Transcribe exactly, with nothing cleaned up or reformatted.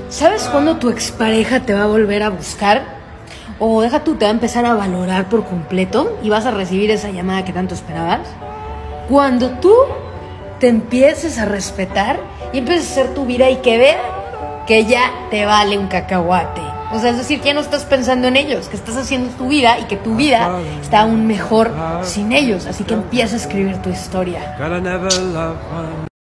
¿Sabes cuándo tu expareja te va a volver a buscar? O deja tú, te va a empezar a valorar por completo y vas a recibir esa llamada que tanto esperabas. Cuando tú te empieces a respetar y empieces a hacer tu vida y que vean que ya te vale un cacahuate. O sea, es decir, que ya no estás pensando en ellos, que estás haciendo tu vida y que tu vida está aún mejor sin ellos. Así que empieza a escribir tu historia.